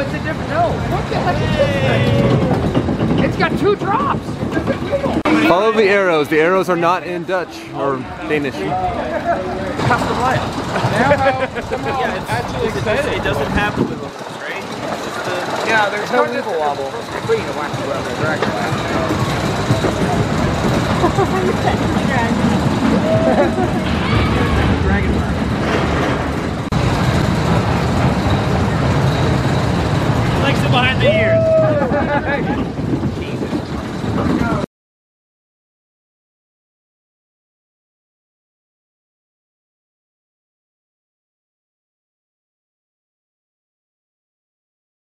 it's a different, no. What the heck is this? It's got 2 drops. Follow the arrows. The arrows are not in Dutch or Danish. Custom light. Yeah, it's actually it doesn't have the wiggle, right? Yeah, there's no wiggle wobble. Clean to watch the Dragen. Dragon bar. Likes it behind the ears. Jesus.